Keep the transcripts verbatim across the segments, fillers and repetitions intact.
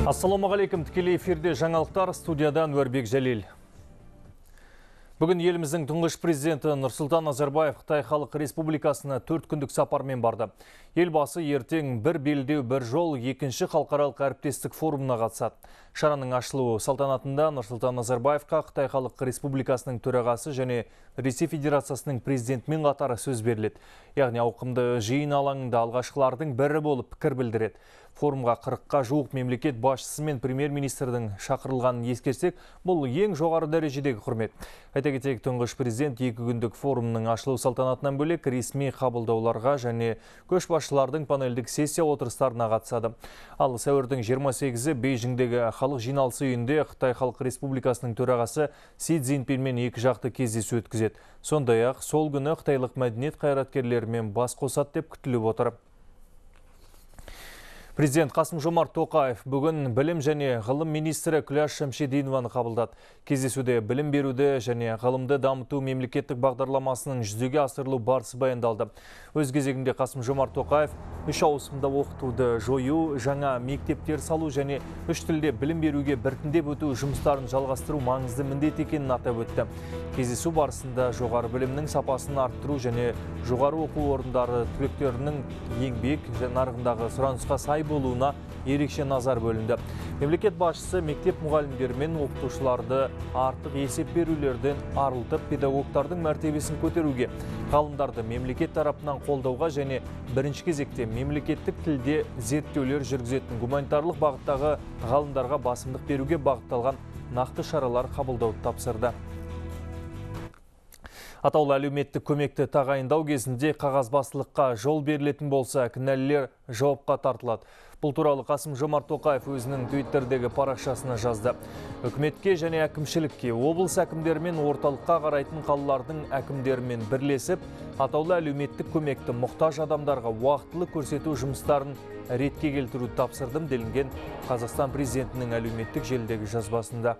Ассалаумағалейкум, тікелей эфирде жаңалықтар, студиядан Өрбек Жәлел. Бүгін еліміздің тұңғыш президенті Нұрсұлтан Назарбаев Қытай Халық Республикасына төрт күндік сапармен барды. Елбасы ертең бір белдеу бір жол екінші халықаралық әріптестік форумына қатысады. Шараның ашылу салтанатында Нұрсұлтан Назарбаевқа Қытай Халық Республикасының төрағасы және Ресей Федерациясының президентімен қатар сөз беріледі. Яғни ауқымды жиын алаңында алғашқылардың бірі болып пікір білдіреді. Форумға қырыққа жуық мемлекет басшысы мен премьер-министрдің шақырылғанын ескерсек, бұл ең жоғары дәрежедегі құрмет. Айта кетейік, тұңғыш президент екі күндік форумның ашылу салтанатынан бөлек ресми қабылдауларға және көшбасшылардың панельдік сессия отырыстарына қатысады. Ал сәуірдің жиырма сегізі Бейжіңдегі халық жиналысы үйінде Қытай Халық Республикасының төрағасы Си Цзиньпинмен екі жақты кездесу өткізеді. Сондай-ақ сол күні қытайлық мәдениет қайраткерлерімен бас қосады деп күтіліп отыр. Президент Қасым-Жомарт Тоқаев бүгін білім және ғылым министрі Күләш Шәмшидинованы қабылдады. Кездесуде білім беруді және ғылымды дамыту мемлекеттік бағдарламасының жүзеге асырылу барысы баяндалды. Өз кезегінде Қасым-Жомарт Тоқаев үш ауысымда оқытуды жою, жаңа мектептер салу және үш тілде білім беруге біртіндеп өту жұмыстарын жалғастыру маңызды міндет екенін атап өтті. Кездесу барысында жоғары білімнің сапасын арттыру және жоғары оқу орындары түлектерінің еңбек нарығындағы сұранысқа сай болуына ерекше назар бөлінді. Мемлекет басшысы мектеп мұғалімдері мен оқытушыларды артық есеп берулерден арылтып, педагогтардың мәртебесін көтеруге, ғалымдарды мемлекет тарапынан қолдауға және бірінші кезекте мемлекеттік тілде зерттеулер жүргізетін гуманитарлық бағыттағы ғалымдарға басымдық беруге бағытталған нақты шаралар қабылдауды тапсырды. Атаулы әлеуметтік көмекті тағайындау кезінде қағазбастылыққа жол берілетін болса, кінәлілер жауапқа тартылады. Бұл туралы Қасым-Жомарт Тоқаев өзінің Твиттердегі парақшасына жазды. Үкіметке және әкімшілікке, облыс әкімдерімен орталыққа қарайтын қалалардың әкімдерімен бірлесіп, атаулы әлеуметтік көмекті мұқтаж адамдарға уақытылы көрсету жұмыстарын ретке келтіруді тапсырдым делінген Қазақстан президентінің әлеуметтік желідегі жазбасында.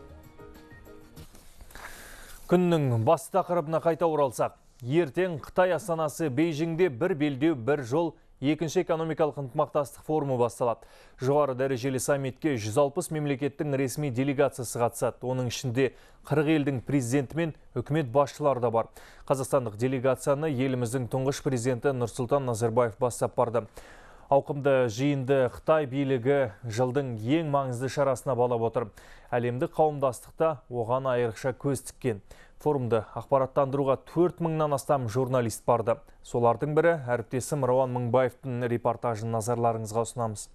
Күннің басты тақырыбына қайта оралсақ, ертең Қытай астанасы Бейжіңде бір белдеу бір жол екінші экономикалық ынтымақтастық форумы басталады. Жоғары дәрежелі саммитке жүз алпыс мемлекеттің ресми делегациясы қатысады. Оның ішінде қырық елдің президенті мен үкімет басшылары да бар. Қазақстандық делегацияны еліміздің тұңғыш президенті Нұрсұлтан Назарбаев бастап барды. Ауқымды жиынды Қытай билігі жылдың ең маңызды шарасына балап отыр. Әлемдік қауымдастықта оған айрықша көз тіккен. Форумды ақпараттандыруға төрт мыңнан астам журналист барды. Солардың бірі әріптесім Рауан Мыңбаевтың репортажын назарларыңызға ұсынамыз.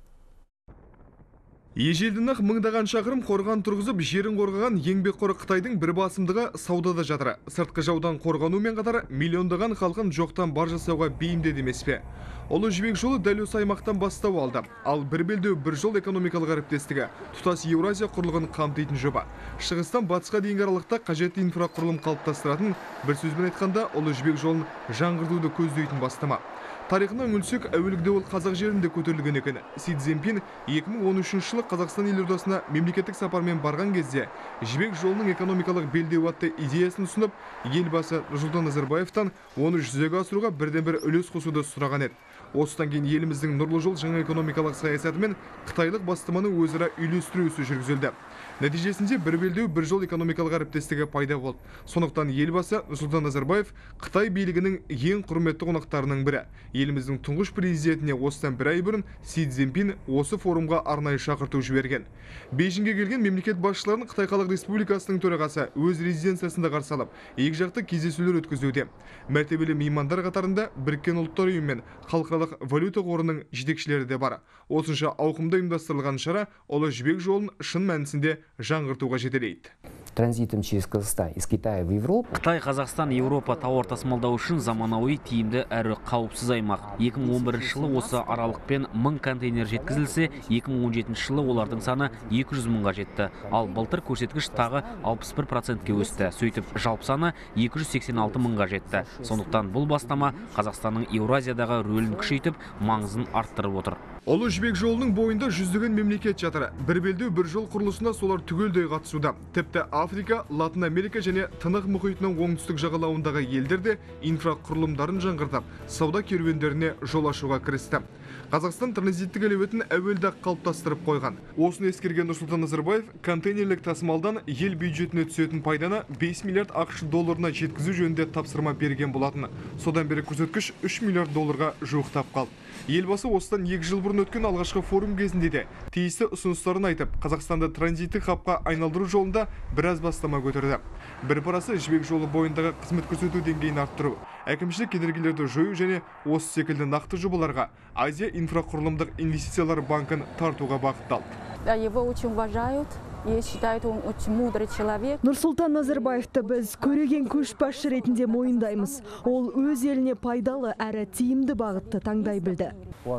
Ежелден-ақ мыңдаған шақырым қорған тұрғызып, жерін қорғаған еңбекқор Қытайдың бір басымдығы саудада жатыр. Сыртқы жаудан қорғанумен қатар миллиондаған халқын жоқтан бар жасауға бейімдеді емес пе? Ұлы жібек жолы дәл осы аймақтан бастау алды. Ал бір белдеу бір жол экономикалық әріптестігі тұтас Еуразия құрлығын қамтитын жоба. Шығыстан батысқа дейінгі аралықта қажетті инфрақұрылым қалыптастыратын, бір сөзбен айтқанда, ұлы жібек жолын жаңғыртуды көздейтін бастама. Тарихына үңілсек, әуелгіде ол қазақ жерінде көтерілген екен. Си Цзиньпин екі мың он үшінші жылы Қазақстан елордасына мемлекеттік сапармен барған кезде жібек жолының экономикалық белдеу атты идеясын ұсынып, елбасы Нұрсұлтан Назарбаевтан оны жүзеге асыруға бірден бір үлес қосуды сұраған еді. Осыдан кейін еліміздің нұрлы жол жаңа экономикалық саясаты мен қытайлық бастаманы өзара үйлестіру ісі жүргізілді. Нәтижесінде бір белдеу бір жол экономикалық әріптестігі пайда болды. Сондықтан елбасы Нұрсұлтан Назарбаев Қытай билігінің ең құрметті қонақтарының бірі. Еліміздің тұңғыш президентіне осыдан бір ай бұрын Си Цзиньпин осы форумға арнайы шақырту жіберген. Бейжіңге келген мемлекет басшыларын Қытай Халық Республикасының төрағасы өз резиденциясында қарсы алып, екіжақты кездесулер өткізуде. Мәртебелі меймандар қатарында Біріккен ұлттар ұйымы мен халықаралық валюта қорының жетекшілері де бар. Осынша ауқымда ұйымдастырылған шара ұлы жібек жолын шын мәнісінде жаңғыртуға жетелейді. Транзитом через Казахстан из Китая в Европу. Қытай, Қазақстан, Еуропа тауар тасымалдау үшін заманауи, тиімді әрі қауіпсіз аймақ. екі мың он бірінші жылы осы аралықпен мың контейнер жеткізілсе, екі мың он жетінші жылы олардың саны екі жүз мыңға жетті. Ал былтыр көрсеткіш тағы алпыс бір процентке өсті. Сөйтіп, жалпы саны екі жүз сексен алты мыңға жетті. Сондықтан бұл бастама Қазақстанның Еуразиядағы рөлін күшейтіп, маңызын арттырып отыр. Ұлы жібек жолының бойында жүздеген мемлекет жатыр. Бір белдеу бір жол құрылысына солар түгелдей қатысуда. Тіпті Африка, Латын Америка және Тынық мұхитының оңтүстік жағалауындағы елдер де инфрақұрылымдарын жаңғыртып, сауда керуендеріне жол ашуға кірісті. Қазақстан транзиттік әлеуетін әуелде қалыптастырып қойған. Осыны ескерген Нұрсұлтан Назарбаев контейнерлік тасымалдан ел бюджетіне түсетін пайданы бес миллиард ақш долларына жеткізу жөнінде тапсырма берген болатын. Содан бері көрсеткіш үш миллиард долларға жуықтап қалды. Елбасы осыдан екі жыл бұрын өткен алғашқы форум кезінде де тиісті ұсыныстарын айтып, Қазақстанды транзиттік хабқа айналдыру жолында біраз бастама көтерді. Бір парасы жібек жолы бойындағы қызмет көрсету деңгейін арттыру, әкімшілік кедергілерді жою және осы секілді нақты жобаларға Азия инфрақұрылымдық инвестициялар банкін тартуға бағытталды. Его очень уважают. Я считаю, он очень мудрый человек. Нұрсұлтан Назарбаевты біз көреген көшбасшы ретінде мойындаймыз. Ол өз еліне пайдалы әрі тиімді бағытты таңдай білді.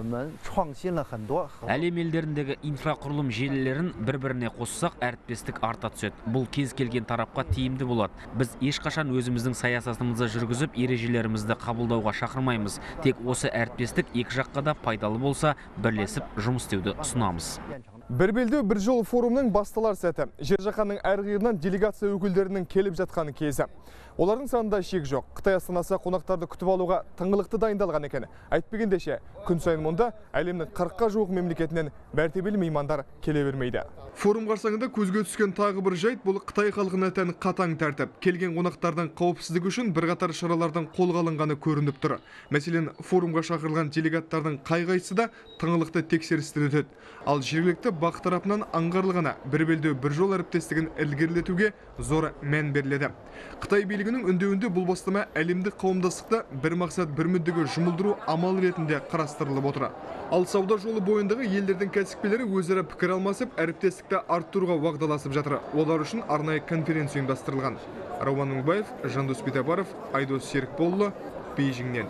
Әлем елдеріндегі инфрақұрылым желілерін бір-біріне қоссақ, әріптестік арта түседі. Бұл кез келген тарапқа тиімді болады. Біз ешқашан өзіміздің саясатымызды жүргізіп, ережелерімізді қабылдауға шақырмаймыз. Тек осы әріптестік екі жаққа да пайдалы болса, бірлесіп жұмыс істеуді ұсынамыз. Бір белдеу бір жол форумның басталар сәті. Жер жаһанның әр қиырынан делегация өкілдерінің келіп жатқан кезі. Олардың санында шек жоқ. Қытай астанасы қонақтарды күтіп алуға тыңғылықты дайындалған екен. Әйтпегендеше, күн сайын мұнда әлемнің қырыққа жуық мемлекетінен мәртебелі меймандар келе бермейді. Форум қарсаңында көзге түскен тағы бір жайт бұл Қытай халқына тән қатаң тәртіп. Келген қонақтардың қауіпсіздігі үшін бірқатар шаралардың қолға алынғаны көрініп тұр. Мәселен, форумға шақырылған делегаттардың қай-қайсысы да тыңғылықты тексерістен өтеді. Ал жергілікті бақ тарапынан аңғарылғаны бір белдеу бір жол әріптестігін ілгерілетуге зор мән беріледі. Қытай билігінің үндеуінде бұл бастама әлемдік қауымдастықты бір мақсат бір мүддеге жұмылдыру амал ретінде қарастырылып отыр. Ал сауда жолы бойындағы елдердің кәсіпкерлері өзара пікір алмасып, әріптестікті арттыруға уағдаласып жатыр. Олар үшін арнайы конференция ұйымдастырылған. Рауан Мыңбаев, Жандос Битабаров, Айдос Серікболұлы, Бейжіңнен.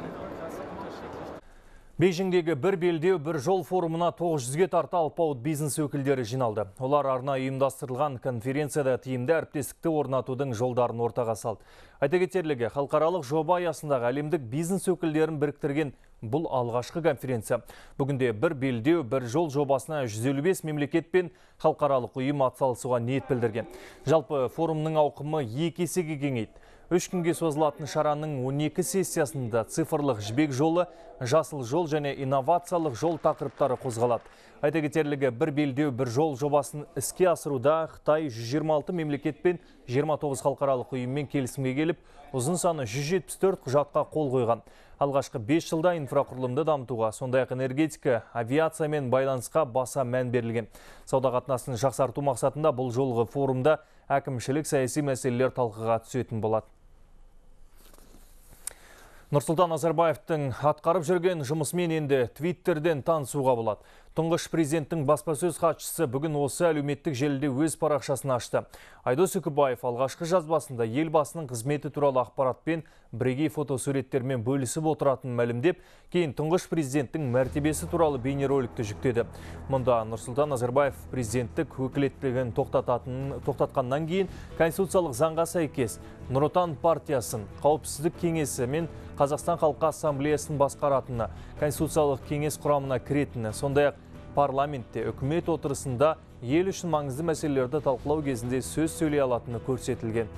Бейжіңдегі бір белдеу бір жол форумына тоғыз жүзге тарта алпауыт бизнес өкілдері жиналды. Олар арнайы ұйымдастырылған конференцияда тиімді әріптестікті орнатудың жолдарын ортаға салды. Айта кетерлігі, халықаралық жоба аясындағы әлемдік бизнес өкілдерін біріктірген бұл алғашқы конференция. Бүгінде бір белдеу бір жол жобасына жүз елу бес мемлекет пен халықаралық ұйым атсалысуға ниет білдірген. Жалпы форумның ауқымы екі есеге кеңейді. Үш күнге созылатын шараның он екі сессиясында цифрлық жібек жолы, жасыл жол және инновациялық жол тақырыптары қозғалады. Айта кетерлігі, бір белдеу бір жол жобасын іске асыруда Қытай жүз жиырма алты мемлекет пен жиырма тоғыз халықаралық ұйыммен келісімге келіп, ұзын саны жүз жетпіс төрт құжатқа қол қойған. Алғашқы бес жылда инфрақұрылымды дамытуға, сондай-ақ энергетика, авиация мен байланысқа баса мән берілген. Сауда қатынасын жақсарту мақсатында бұл жолғы форумда әкімшілік саяси мәселелер талқыға түсетін болады. Нұрсұлтан Назарбаевтың атқарып жүрген жұмысымен енді Твиттерден танысуға болады. Тұңғыш президенттің баспасөз хатшысы бүгін осы әлеуметтік желіде өз парақшасын ашты. Айдос Үкібаев алғашқы жазбасында елбасының қызметі туралы ақпаратпен бірегей фотосуреттермен бөлісіп отыратынын мәлімдеп, кейін тұңғыш президенттің мәртебесі туралы бейнероликті жүктеді. Мұнда Нұрсұлтан Назарбаев президенттік өкілеттілігін тоқтатқаннан кейін конституциялық заңға сәйкес Нұр Отан партиясын, Қауіпсіздік кеңесі мен Қазақстан халқы ассамблеясын басқаратыны, конституциялық кеңес құрамына кіретіні, сондай-ақ парламентте үкімет отырысында ел үшін маңызды мәселелерді талқылау кезінде сөз сөйлей алатыны көрсетілген.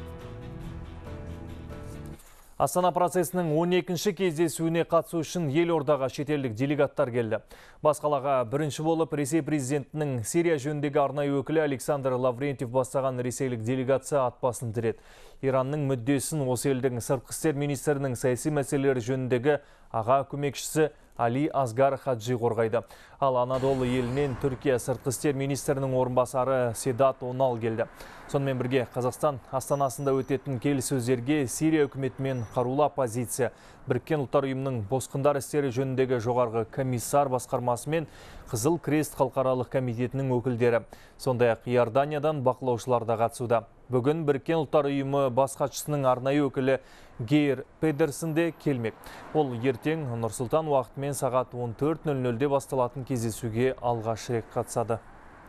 Астана процесінің он екінші кездесуіне қатысу үшін елордаға шетелдік делегаттар келді. Бас қалаға бірінші болып Ресей президентінің Сирия жөніндегі арнайы өкілі Александр Лаврентьев бастаған ресейлік делегация ат басын тіреді. Иранның мүддесін осы елдің сыртқы істер министрінің саяси мәселелері жөніндегі аға көмекшісі Али Асгар Хаджи қорғайды. Ал Анадолы елінен Түркия сыртқы істер министрінің орынбасары Седат Онал келді. Сонымен бірге Қазақстан астанасында өтетін келіссөздерге Сирия үкіметімен қарулы оппозиция, Біріккен ұлттар ұйымының босқындар істері жөніндегі жоғарғы комиссар басқармасы мен Қызыл Крест халықаралық комитетінің өкілдері, сондай-ақ Иорданиядан бақылаушылар да қатысуда. Бүгін Біріккен ұлттар ұйымы бас хатшысының арнайы өкілі Гейр Педерсон де келмек. Ол ертең Нұр-Сұлтан уақытымен сағат он төрт нөл нөлде басталатын кездесуге алғаш рет қатысады.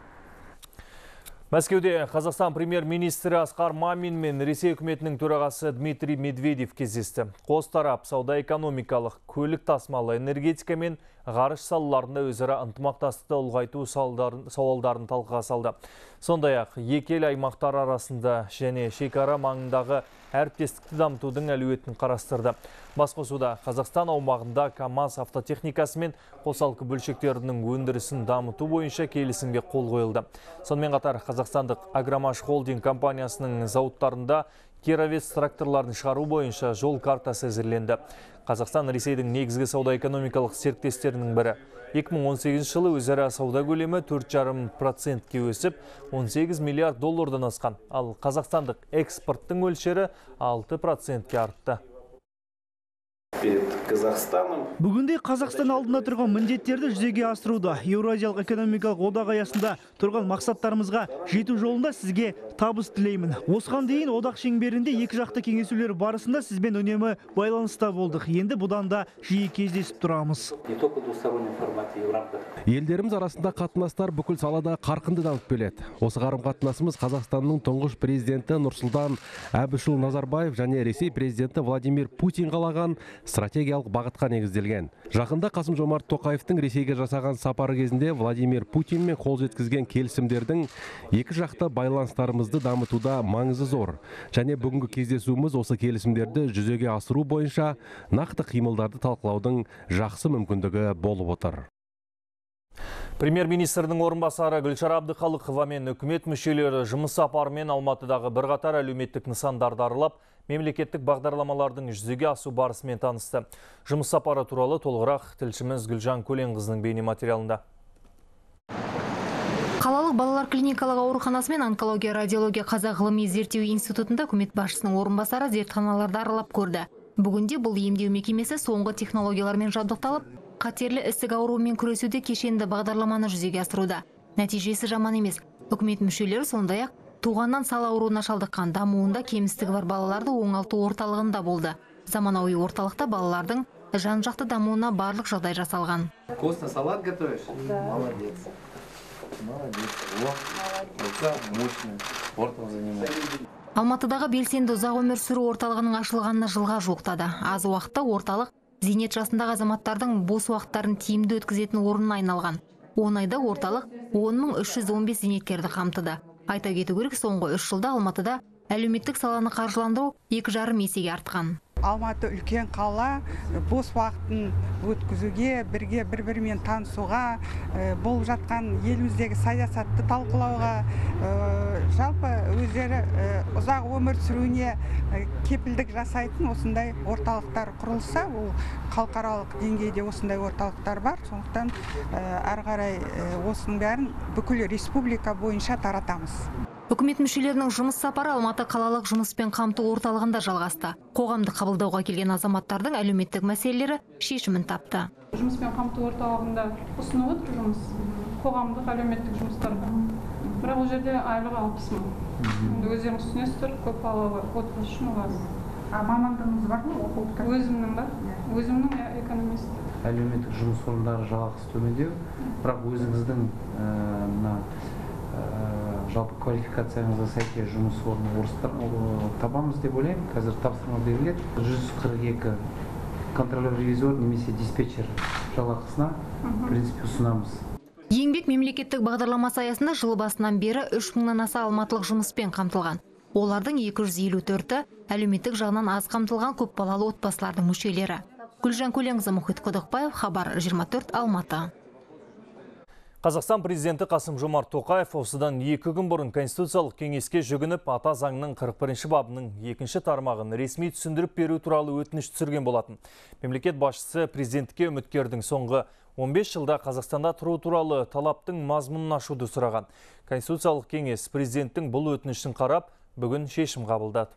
Мәскеуде Қазақстан премьер-министрі Асқар Мамин мен Ресей үкіметінің төрағасы Дмитрий Медведев кездесті. Қос тарап сауда-экономикалық, көлік тасымалы, энергетика мен ғарыш салаларында өзара ынтымақтастықты ұлғайту сауалдарын талқыға салды. Сондай-ақ екі ел аймақтар арасында және шекара маңындағы әріптестікті дамытудың әлеуетін қарастырды. Басқосуда Қазақстан аумағында КАМАЗ автотехникасы мен қосалқы бөлшектерінің өндірісін дамыту бойынша келісімге қол қойылды. Сонымен қатар қазақстандық Агромаш холдинг компаниясының зауыттарында керовец тракторларын шығару бойынша жол картасы әзірленді. Қазақстан Ресейдің негізгі сауда-экономикалық серіктестерінің бірі. екі мың он сегізінші жылы өзара сауда көлемі төрт жарым процентке өсіп, он сегіз миллиард доллардан асқан. Ал қазақстандық экспорттың мөлшері алты процентке артты. Бүгінде Қазақстан алдында тұрған міндеттерді жүзеге асыруда. Еуразиялық экономикалық одақ аясында тұрған мақсаттарымызға жету жолында сізге табыс тілеймін. Осыған дейін одақ шеңберінде екі жақты кеңесулер барысында сізбен үнемі байланыста болдық. Енді бұдан да жиі кездесіп тұрамыз. Елдеріміз арасында қатынастар бүкіл салада қарқынды дамып келеді. Осы қарым-қатынасымыз Қазақстанның тұңғыш президенті Нұрсұлтан Әбішұлы Назарбаев және Ресей президенті Владимир Путин қалаған стратегиялық бағытқа негізделген. Жақында Қасым-Жомарт Тоқаевтың Ресейге жасаған сапары кезінде Владимир Путинмен қол жеткізген келісімдердің екі жақты байланыстарымызды дамытуда маңызы зор. Және бүгінгі кездесуіміз осы келісімдерді жүзеге асыру бойынша нақты қимылдарды талқылаудың жақсы мүмкіндігі болып отыр. Премьер-министрдің орынбасары Гүлшара Әбдіқалықова мен үкімет мүшелері жұмыс сапарымен Алматыдағы бірқатар әлеуметтік нысандарды аралап, мемлекеттік бағдарламалардың жүзеге асу барысымен танысты. Жұмыс сапары туралы толығырақ тілшіміз Гүлжан Көленқызының бейнематериалында. Қалалық балалар клиникалық ауруханасы мен онкология радиология қазақ ғылыми зерттеу институтында үкімет басшысының орынбасары зертханаларды аралап көрді. Бүгінде бұл емдеу мекемесі соңғы технологиялармен жабдықталып, қатерлі ісік ауруымен күресуде кешенді бағдарламаны жүзеге асыруда. Нәтижесі жаман емес. Үкімет мүшелері сондай-ақ туғаннан сал ауруына шалдыққан, дамуында кемістігі бар балаларды оңалту орталығында болды. Заманауи орталықта балалардың жан-жақты дамуына барлық жағдай жасалған. Вкусно салат готовишь? Да. Молодец. Молодец. Мощный. Спортом занимаешься. Алматыдағы белсенді ұзақ өмір сүру орталығының ашылғанына жылға жуықтады. Аз уақытта орталық зейнет жасындағы азаматтардың бос уақыттарын тиімді өткізетін орнына айналған. он айда орталық он мың үш жүз он бес зейнеткерді қамтыды. Айта кету керек, соңғы үш жылда Алматыда әлеуметтік саланы қаржыландыру екі жарым есеге артқан. Алматы үлкен қала, бос уақытын өткізуге, бірге бір-бірімен танысуға, болып жатқан еліміздегі саясатты талқылауға, жалпы өздері ұзақ өмір сүруіне кепілдік жасайтын осындай орталықтар құрылса, ол халықаралық деңгейде осындай орталықтар бар. Сондықтан әрі қарай осының бәрін бүкіл республика бойынша таратамыз. Үкімет мүшелерінің жұмыс сапары Алматы қалалық жұмыспен қамту орталығында жалғасты. Қоғамды қабылдауға келген азаматтардың әлеуметтік мәселелері шешімін тапты. Жұмыспен қамту орталығында ұсынып отыр жұмыс, қоғамдық әлеуметтік жұмыстарға. Бірақ ол жерде айлығы алпыс мың. Өздеріңіз түсінесіздер, көп балалы отбасы үшін олар. Мамандығыңыз бар ма? Өзімнің бар. Өзімнің экономист. Әлеуметтік жұмыс орындары жалақысы төмендеу, бірақ өзіңіздің мына жалпы квалификацияңызға сәйкес жұмыс орны орыстар табамыз деп ойлаймын. Қазір тапсырма беріледі. жүз қырық екі контролер-ревизор немесе диспетчер жалақысына принципе ұсынамыз. Еңбек мемлекеттік бағдарламасы аясында жыл басынан бері үш мыңнан аса алматылық жұмыспен қамтылған. Олардың екі жүз елу төрті әлеуметтік жағынан аз қамтылған көпбалалы отбасылардың мүшелері. Гүлжан Көленқызы, Мұхит Құдықбаев, Хабар жиырма төрт, Алматы. Қазақстан президенті Қасым-Жомарт Тоқаев осыдан екі күн бұрын Конституциялық кеңеске жүгініп, ата заңның қырық бірінші бабының екінші тармағын ресми түсіндіріп беру туралы өтініш түсірген болатын. Мемлекет басшысы президентке үміткердің соңғы он бес жылда Қазақстанда тұру туралы талаптың мазмұнын ашуды сұраған. Конституциялық кеңес президенттің бұл өтінішін қарап, бүгін шешім қабылдады.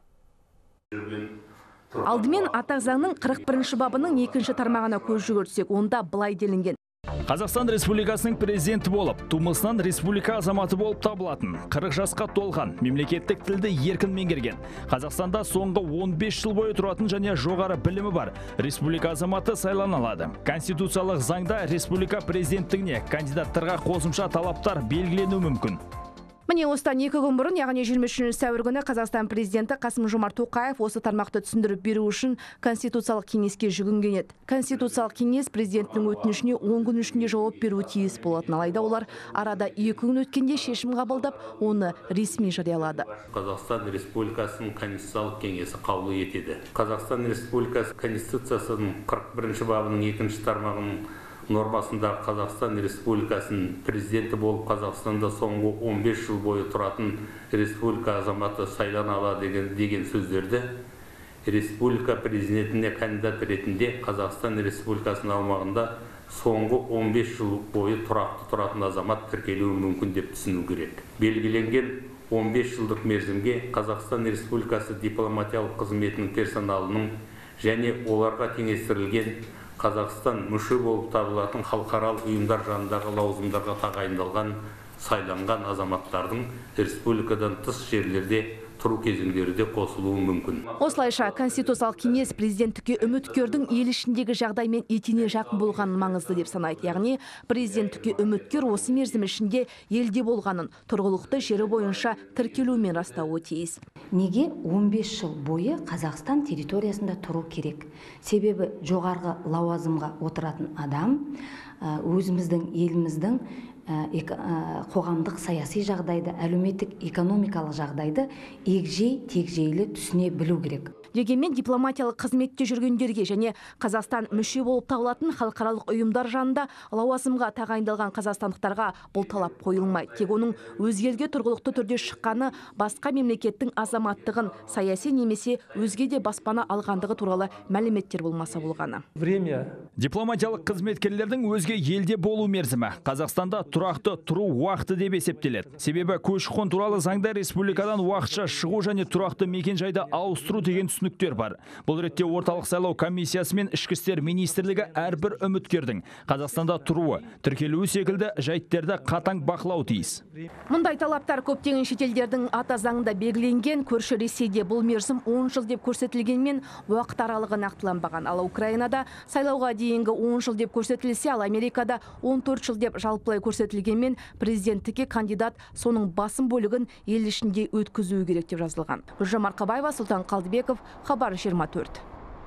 Алдымен ата заңның қырық бірінші бабының екінші тармағына көз жүгіртсек, онда былай делінген. Қазақстан Республикасының президенті болып, тумысынан республика азаматы болып табылатын, қырық жасқа толған, мемлекеттік тілді еркін меңгерген, Қазақстанда соңғы он бес жыл бойы тұратын және жоғары білімі бар республика азаматы сайлана алады. Конституциялық заңда республика президенттігіне кандидаттарға қосымша талаптар белгіленуі мүмкін. Міне осыдан екі күн бұрын, яғни жиырма үшінші сәуір күні Қазақстан президенті Қасым-Жомарт Тоқаев осы тармақты түсіндіріп беру үшін Конституциялық кеңеске жүгінген еді. Конституциялық кеңес президенттің өтінішіне он күн ішінде жауап беруі тиіс болатын, алайда олар арада екі күн өткенде шешім қабылдап, оны ресми жариялады. Қазақстан Республикасының Конституциялық кеңесі қаулы етеді. Қазақстан Республикасы Конституциясының қырық бірінші бабының екінші тармағының нормасында Қазақстан Республикасының президенті болып Қазақстанда соңғы он бес жыл бойы тұратын республика азаматы сайлана алады деген, деген сөздерді республика президентіне кандидат ретінде Қазақстан Республикасының аумағында соңғы он бес жыл бойы тұрақты тұратын азамат тіркелуі мүмкін деп түсіну керек. Белгіленген он бес жылдық мерзімге Қазақстан Республикасы дипломатиялық қызметінің персоналының және оларға теңестірілген Қазақстан мүше болып табылатын халықаралық ұйымдар жанындағы лауазымдарға тағайындалған сайланған азаматтардың республикадан тыс жерлерде тұру кезеңдері де қосылуы мүмкін. Осылайша Конституциялық кеңес президенттікке үміткердің ел ішіндегі жағдаймен етене жақын болғанын маңызды деп санайды. Яғни президенттікке үміткер осы мерзім ішінде елде болғанын, тұрғылықты жері бойынша тіркелумен растауы тиіс. Неге он бес жыл бойы Қазақстан территориясында тұру керек? Себебі жоғарғы лауазымға отыратын адам өзіміздің еліміздің қоғамдық саяси жағдайды, әлеуметтік экономикалық жағдайды егжей тегжейлі түсіне білу керек. Дегенмен дипломатиялық қызметте жүргендерге және Қазақстан мүше болып табылатын халықаралық ұйымдар жанында лауазымға тағайындалған қазақстандықтарға бұл талап қойылмайды. Тек оның өзге елге тұрғылықты түрде шыққаны, басқа мемлекеттің азаматтығын, саяси немесе өзге де баспана алғандығы туралы мәліметтер болмаса болғаны. Дипломатиялық қызметкерлердің өзге елде болу мерзімі Қазақстанда тұрақты тұру уақыты деп есептеледі. Себебі көші-қон туралы заңда республикадан уақытша шығу және тұрақты мекен-жайды ауыстыру деген түсініктер бар. Бұл ретте орталық сайлау комиссиясы мен ішкі істер министрлігі әрбір үміткердің Қазақстанда тұруы, тіркелуі секілді жайттерді қатаң бақылау тиіс. Мұндай талаптар көптеген шетелдердің ата заңында белгіленген. Көрші Ресейде бұл мерзім он жыл деп көрсетілгенмен уақыт аралығы нақтыланбаған. Ал Украинада сайлауға дейінгі он жыл деп көрсетілсе, ал Америкада он төрт жыл деп жалпылай көрсетілгенмен президенттікке кандидат соның басым бөлігін ел ішінде өткізуі керек деп жазылған. Гүлжан Марқабаева, Сұлтан Қалдыбеков, Хабар жиырма төрт.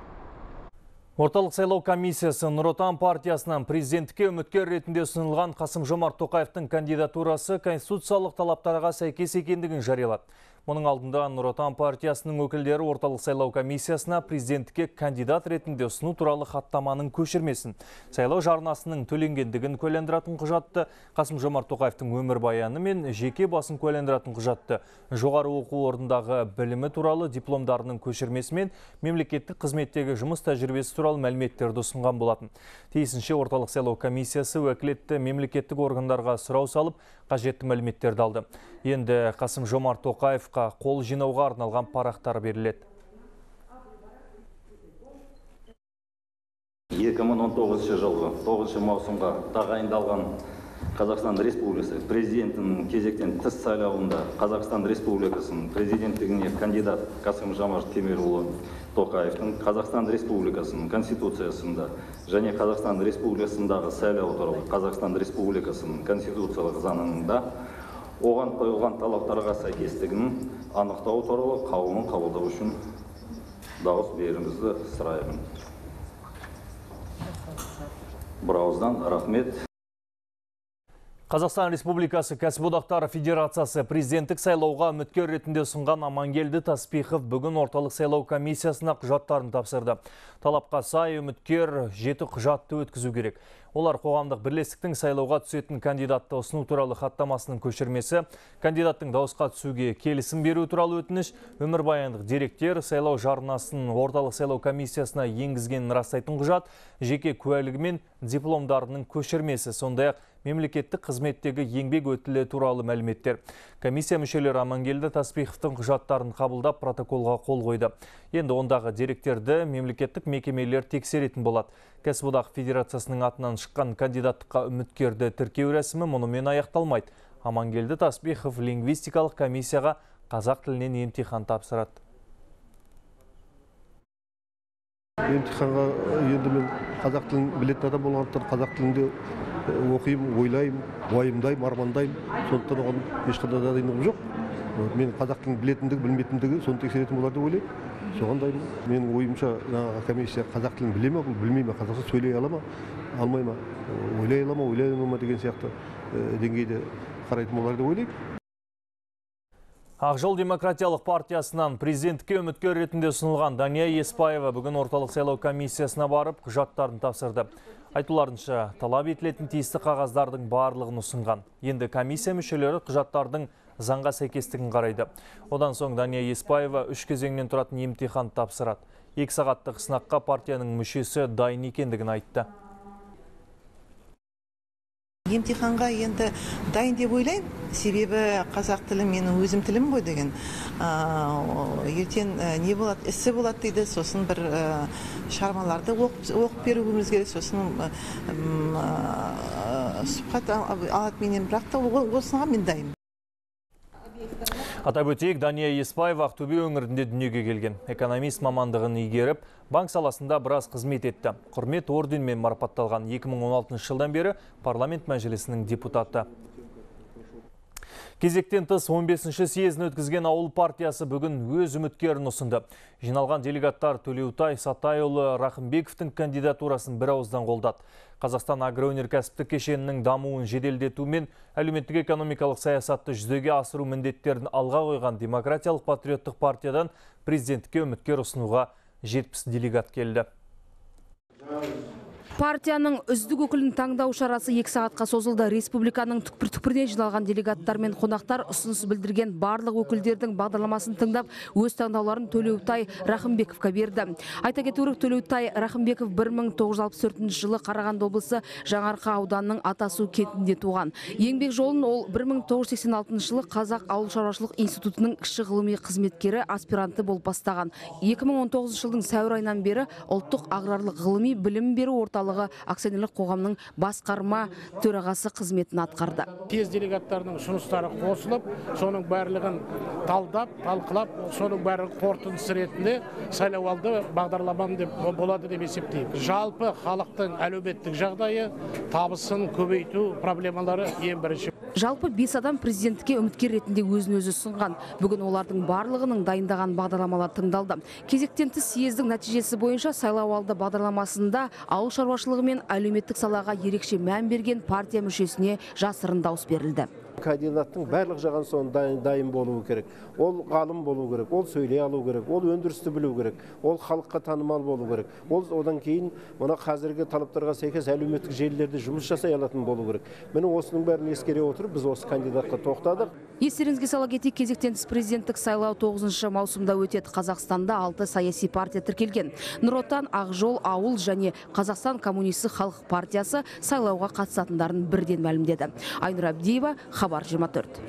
Орталық сайлау комиссиясы Нұр Отан партиясынан президенттікке үміткер ретінде ұсынылған Қасым-Жомарт Тоқаевтың кандидатурасы конституциялық талаптарға сәйкес екендігін жариялады. Мұның алдында Нұр Отан партиясының өкілдері орталық сайлау комиссиясына президенттікке кандидат ретінде ұсыну туралы хаттаманың көшірмесін, сайлау жарнасының төленгендігін куәландыратын құжатты, Қасым-Жомарт Тоқаевтың өмірбаяны мен жеке басын куәландыратын құжатты, жоғары оқу орнындағы білімі туралы дипломдарының көшірмесі мен мемлекеттік қызметтегі жұмыс тәжірибесі туралы мәліметтерді ұсынған болатын. Тиісінше орталық сайлау комиссиясы уәкілетті мемлекеттік органдарға сұрау салып, қажетті мәліметтерді алды. Енді Қасым-Жомарт Тоқаевқа қол жинауға арналған парақтар беріледі. екі мың он тоғызыншы жылғы тоғызыншы маусымға тағайындалған Қазақстан Республикасы президентінің кезектен тыс сайлауында Қазақстан Республикасының президенттігіне кандидат Қасым-Жомарт Кемелұлы Тоқаевтың Қазақстан Республикасының Конституциясында және Қазақстан Республикасындағы сайлау туралы Қазақстан Республикасының конституциялық заңында оған қойылған талаптарға сәйкестігін анықтау туралы қаулыны қабылдау үшін дауыс беруіңізді сұраймын. Бірауыздан рахмет. Қазақстан Республикасы Кәсіподақтар Федерациясы президенттік сайлауға үміткер ретінде ұсынған Амангелді Таспихов бүгін орталық сайлау комиссиясына құжаттарын тапсырды. Талапқа сай үміткер жеті құжатты өткізу керек. Олар қоғамдық бірлестіктің сайлауға түсетін кандидатты ұсыну туралы хаттамасының көшірмесі, кандидаттың дауысқа түсуге келісім беру туралы өтініш, өмірбаяндық деректер, сайлау жарнасын орталық сайлау комиссиясына енгізгенін растайтын құжат, жеке куәлігі мен дипломдарының көшірмесі, сондай-ақ мемлекеттік қызметтегі еңбек өтілі туралы мәліметтер. Комиссия мүшелері Амангелді Таспиховтың құжаттарын қабылдап протоколға қол қойды. Енді ондағы деректерді мемлекеттік мекемелер тексеретін болады. Кәсіподақ Федерациясының атынан шыққан кандидаттыққа үміткерді тіркеу рәсімі мұнымен аяқталмайды. Амангелді Таспихов лингвистикалық комиссияға қазақ тілінен емтихан тапсырады. Емтиханға енді мен қазақ тілін білетін адам болғандықтан қазақ тілінде оқимын, ойлаймын, уайымдаймын, армандаймын. Сондықтан оған ешқандай да дайындығым жоқ. Мен қазақ тілін білетіндігі, білмейтіндігі соны тексеретін болады деп ойлаймын. Соған дайынмын. Менің ойымша комиссия қазақ тілін біле ме, білмей ме, қазақша сөйлей ала ма, алмай ма, ойлай ала ма, ойлай ала ма деген сияқты деңгейде қарайтын болар деп ойлаймын. Ақжол демократиялық партиясынан президентке үміткер ретінде ұсынылған Дания Еспаева бүгін орталық сайлау комиссиясына барып құжаттарын тапсырды. Айтуларынша, талап етілетін тиісті қағаздардың барлығын ұсынған. Енді комиссия мүшелері құжаттардың заңға сәйкестігін қарайды. Одан соң Дания Еспаева үш кезеңнен тұратын емтихан тапсырады. Екі сағаттық сынаққа партияның мүшесі дайын екендігін айтты. Емтиханға енді дайын деп ойлаймын, себебі қазақ тілі менің өзім тілім ғой деген. Ертең не болады, ісі болады дейді, сосын бір шығармаларды оқып беруіміз керек, сосын сұхбат алады менен, бірақ та осыға мен дайын. Атап өтейік, Дания Еспаева Ақтөбе өңірінде дүниеге келген. Экономист мамандығын игеріп, банк саласында біраз қызмет етті. Құрмет орденмен марапатталған екі мың он алтыншы жылдан бері парламент мәжілісінің депутаты. Кезектен тыс он бесінші съезін өткізген ауыл партиясы бүгін өз үміткерін ұсынды. Жиналған делегаттар Төлеутай Сатайұлы Рахымбековтің кандидатурасын бір ауыздан қолдады. Қазақстан агроөнеркәсіптік кешенінің дамуын жеделдету мен әлеуметтік экономикалық саясатты жүзеге асыру міндеттерін алға қойған Демократиялық патриоттық партиядан президенттікке үміткер ұсынуға жетпіс делегат келді. Партияның үздік өкілін таңдау шарасы екі сағатқа созылды. Республиканың түкпір-түкпірден жиналған делегаттар мен қонақтар ұсыныс білдірген барлық өкілдердің бағдарламасын тыңдап, өз таңдауларын Төлеутай Рахымбековқа берді. Айта кетурік, Төлеутай Рахымбеков бір мың тоғыз жүз алпыс төртінші жылы Қарағанды облысы Жаңарқа ауданының Атасу кентінде туған. Еңбек жолын ол бір мың тоғыз жүз сексен алтыншы жылы Қазақ ауыл шаруашылық институтының кіші ғылыми қызметкері аспиранты болып бастаған. екі мың он тоғызыншы жылдың сәуір айынан бері ұлттық аграрлық ғылыми білім беру орталығы акционерлік қоғамның басқарма төрағасы қызметін атқарды. Тез делегаттардың ұсыныстары қосылып, соның барлығын талдап, талқылап, соның барлығы қорытындысы ретінде сайлауалды бағдарламам деп болады деп есептеймін. Жалпы халықтың әлеуметтік жағдайы, табысын көбейту проблемалары ең бірінші. Жалпы бес адам президентке үміткер ретінде өзін өзі ұсынған. Бүгін олардың барлығының дайындаған бағдарламалар тыңдалды. Кезектен тыс съездің нәтижесі бойынша сайлауалды бағдарламасында ауыл шаруашылығы мен әлеуметтік салаға ерекше мән берген партия мүшесіне жасырын дауыс берілді. Кандидаттың барлық жаған соң дайын болуы керек. Ол ғалым болу керек, ол сөйлей алу керек, ол өндірісті білу керек, ол халыққа танымал болу керек. Ол одан кейін мына қазіргі талаптарға сәйкес әлеуметтік желілерде жұмыс жасай алатын болу керек. Міне осының бәрін ескере отырып, біз осы кандидатқа тоқтадық. Естеріңізге сала кетейік, кезектен тыс президенттік сайлау тоғызыншы маусымда өтеді. Қазақстанда алты саяси партия тіркелген. Нұр Отан, Ақжол, Ауыл және Қазақстан коммунисті халық партиясы сайлауға қатысатындарын бірден мәлімдеді. Айнұр Абдиева, Хабар жиырма төрт.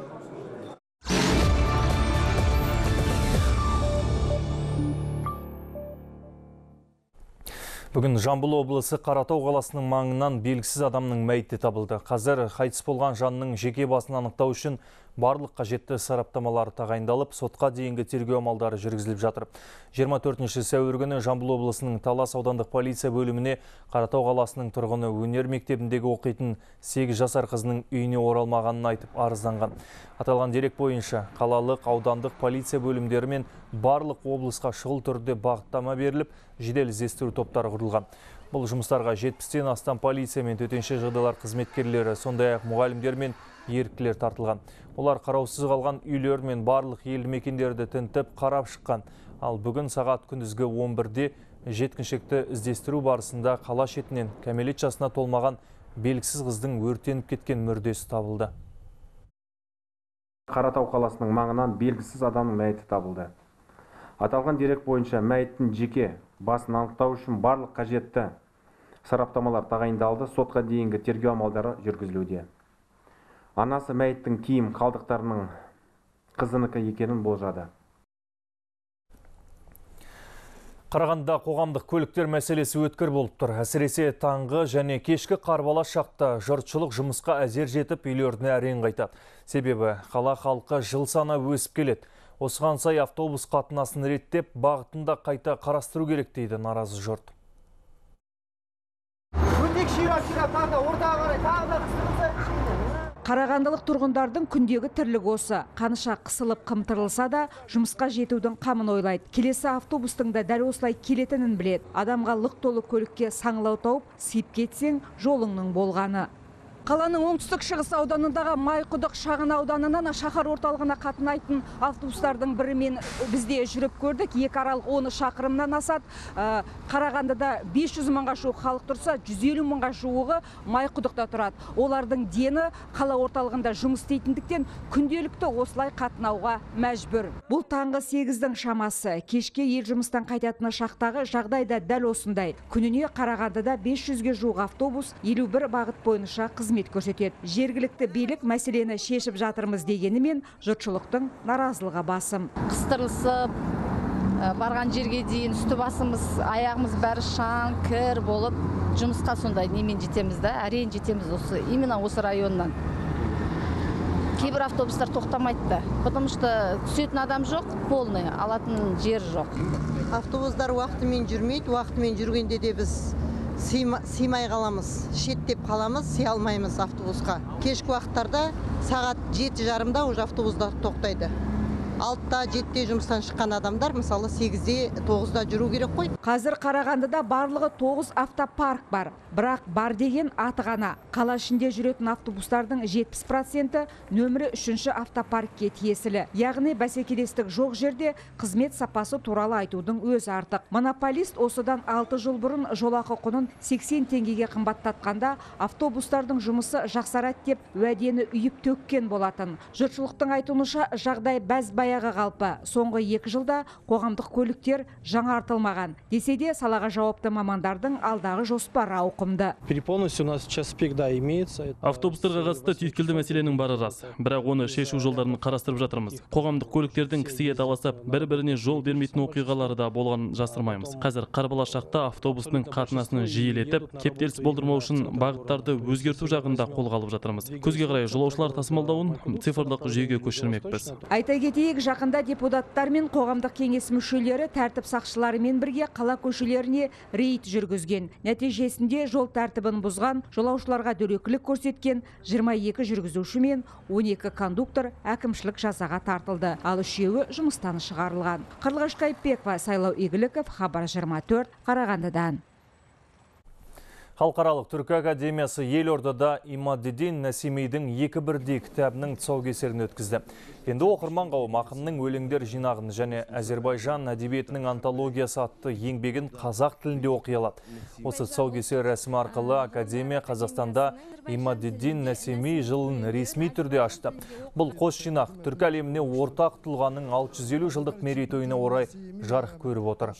Бүгін Жамбыл облысы Қаратау қаласының маңынан белгісіз адамның мәйіті табылды. Қазір қайтыс болған жанның жеке басын анықтау үшін барлық қажетті сараптамалар тағайындалып, сотқа дейінгі тергеу амалдары жүргізіліп жатыр. жиырма төртінші сәуір күні Жамбыл облысының Талас аудандық полиция бөліміне Қаратау қаласының тұрғыны өнер мектебіндегі оқитын сегіз жасар қызының үйіне оралмағанын айтып арызданған. Аталған дерек бойынша қалалық аудандық полиция бөлімдері мен барлық облысқа шұғыл түрде бағыттама беріліп, жедел іздестіру топтары құрылған. Бұл жұмыстарға жетпістен астам полиция мен төтенше жағдайлар қызметкерлері, сондай-ақ мұғалімдер мен еріктілер тартылған. Олар қараусыз қалған үйлер мен барлық елді мекендерді тінтіп қарап шыққан. Ал бүгін сағат күндізгі он бірде жеткіншекті іздестіру барысында қала шетінен кәмелет жасына толмаған белгісіз қыздың өртеніп кеткен мүрдесі табылды. Қаратау қаласының маңынан белгісіз адамның мәйіті табылды. Аталған дерек бойынша мәйіттің жеке басын анықтау үшін барлық қажетті сараптамалар тағайындалды, сотқа дейінгі тергеу амалдары жүргізілуде. Анасы мәйіттің киім қалдықтарының қызыныкі екенін болжады. Қарағандыда қоғамдық көліктер мәселесі өткір болып тұр. Әсіресе таңғы және кешкі қарбалас шақта жұртшылық жұмысқа әзер жетіп, үйлеріне әрең қайтады. Себебі қала халқы жыл саны өсіп келеді. Осыған сай автобус қатынасын реттеп, бағытында қайта қарастыру керек дейді наразы жұрт. Өтекші Қарағандылық тұрғындардың күндегі тірлік осы. Қаныша қысылып қымтырылса да, жұмысқа жетудің қамын ойлайды. Келесі автобустың да дәл осылай келетінін біледі. Адамға лық толы көлікке саңылау тауып, сыйып кетсең, жолыңның болғаны. Қаланың оңтүстік шығыс ауданындағы Майқұдық шағын ауданынан шаһар орталығына қатынайтын автобустардың бірімен бізде жүріп көрдік. Екі аралық он шақырымнан асады. Қарағандыда бес жүз мыңға жуық халық тұрса, жүз елу мыңға жуығы Майқұдықта тұрады. Олардың дені қала орталығында жұмыс істейтіндіктен күнделікті осылай қатынауға мәжбүр. Бұл таңғы сегіздің шамасы. Кешке ел жұмыстан қайтатыны шақтағы жағдайда дәл осындай. Күніне Қарағандыда бес жүзге жуық автобус елу бір бағыт бойынша қызмет көрсетеді. Жергілікті билік мәселені шешіп жатырмыз дегенімен жұртшылықтың наразылығы басым. Қыстырылсып, барған жерге дейін үсті басымыз, аяғымыз бәрі шаң, кір болып, жұмысқа сондай немен жетеміз да, әрең жетеміз осы, именно осы районнан. Кейбір автобустар тоқтамайды да, потому что түсетін адам жоқ, полный, алатын жер жоқ. Автобустар уақытымен жүрмейді, уақытымен жүргенде де біз сыймай қаламыз, шеттеп қаламыз, сый алмаймыз автобусқа. Кешкі уақыттарда сағат жеті жарымда уже автобустар тоқтайды. алтыда жетіде жұмыстан шыққан адамдар мысалы сегізде тоғызда жүру керек қой. Қазір Қарағандыда барлығы тоғыз автопарк бар. Бірақ бар деген аты ғана. Қала ішінде жүретін автобустардың жетпіс проценті нөмірі үшінші автопаркке тиесілі. Яғни бәсекелестік жоқ жерде қызмет сапасы туралы айтудың өзі артық. Монополист осыдан алты жыл бұрын жолақы құнын сексен теңгеге қымбаттатқанда автобустардың жұмысы жақсарады деп уәдені үйіп төккен болатын. Жұртшылықтың айтуынша жағдай бәз баяғы қалпы. Соңғы екі жылда қоғамдық көліктер жаңартылмаған. Десе де салаға жауапты мамандардың алдағы жоспары ауқымды. Переполненность у нас сейчас всегда имеется. Автобустарға қатысты түйткілді мәселенің бары рас. Бірақ оны шешу жолдарын қарастырып жатырмыз. Қоғамдық көліктердің кісіге таласып, бір-біріне жол бермейтін оқиғалары да болғанын жасырмаймыз. Қазір Қарбалашақта автобустың қатынасын жиілетіп, кептеліс болдырмау үшін бағыттарды өзгерту жағында қолға алып жатырмыз. Көзге қарай жолаушылар тасымалдауын цифрлық жүйеге көшірмекпіз. Айта кетейік, жақында депутаттар мен қоғамдық кеңес мүшелері тәртіп сақшыларымен бірге қала көшелеріне рейд жүргізген. Нәтижесінде жол тәртібін бұзған, жолаушыларға дөрекілік көрсеткен жиырма екі жүргізуші мен он екі кондуктор әкімшілік жазаға тартылды. Ал үшеуі жұмыстан шығарылған. Қарлығаш Қайыпбекова, Сайлау Игіліков, Хабар жиырма төрт, Қарағандыдан. Халықаралық Түркі академиясы Елордада Имаддин Нәсимидің екі бірдей кітабының тұсаукесерін өткізді. Енді оқырман қауым ақынның өлеңдер жинағын және Әзербайжан әдебиетінің антологиясы атты еңбегін қазақ тілінде оқи алады. Осы тұсаукесер рәсімі арқылы академия Қазақстанда Имаддин Нәсими жылын ресми түрде ашты. Бұл қос жинақ түркі әлеміне ортақ тұлғаның алты жүз елу жылдық мерейтойына орай жарық көріп отыр.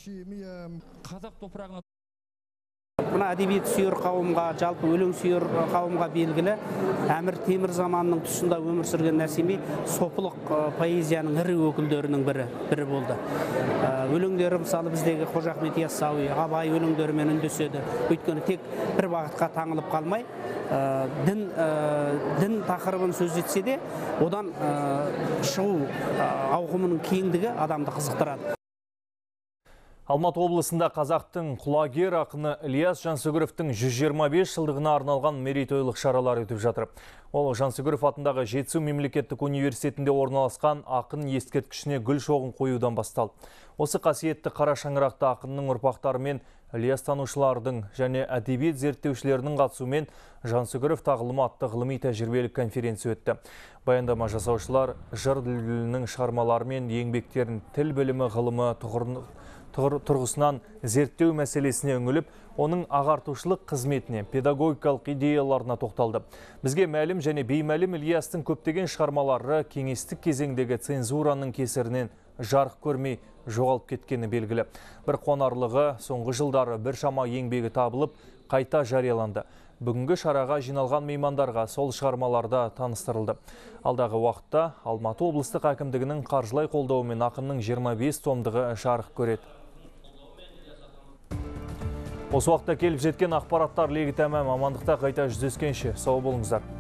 Мына әдебиет сүйер қауымға, жалпы өлең сүйер қауымға белгілі Әмір Темір заманының тұсында өмір сүрген Нәсими сопылық поэзияның ірі өкілдерінің бірі бірі болды. Өлеңдері мысалы біздегі Қожа Ахмет Яссауи, Абай өлеңдерімен үндеседі. Өйткені тек бір бағытқа таңылып қалмай, дін дін тақырыбын сөз етсе де, одан шығу ауқымының кеңдігі адамды қызықтырады. Алматы облысында қазақтың құлагер ақыны Ілияс Жансүгіровтің жүз жиырма бес жылдығына арналған мерейтойлық шаралар өтіп жатыр. Ол Жансүгіров атындағы Жетісу мемлекеттік университетінде орналасқан ақын ескерткішіне гүл шоғын қоюдан басталды. Осы қасиетті қара шаңырақты ақынның ұрпақтары мен Ілияс танушылардың және әдебиет зерттеушілерінің қатысуымен Жансүгіров тағылымы атты ғылыми тәжірибелік конференция өтті. Баяндама жасаушылар жыр дүлдүлінің шығармалары мен еңбектерін тіл білімі ғылымы тұрғысынан зерттеу мәселесіне үңіліп, оның ағартушылық қызметіне, педагогикалық идеяларына тоқталды. Бізге мәлім және беймәлім Ілиястың көптеген шығармалары кеңестік кезеңдегі цензураның кесірінен жарық көрмей жоғалып кеткені белгілі. Бір қуанарлығы, соңғы жылдары біршама еңбегі табылып, қайта жарияланды. Бүгінгі шараға жиналған меймандарға сол шығармаларда таныстырылды. Алдағы уақытта Алматы облыстық әкімдігінің қаржылай қолдауымен ақынның жиырма бес томдығы жарық көреді. Осы уақытта келіп жеткен ақпараттар легі тәмам. Амандықта қайта жүздескенше сау болыңыздар.